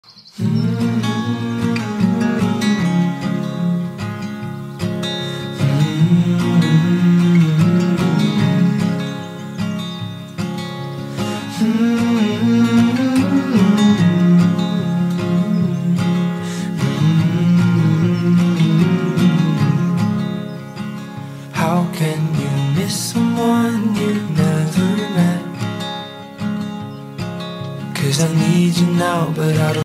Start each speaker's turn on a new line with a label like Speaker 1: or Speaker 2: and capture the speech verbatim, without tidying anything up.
Speaker 1: How can you miss someone you've never met? 'Cause I need you now, but I don't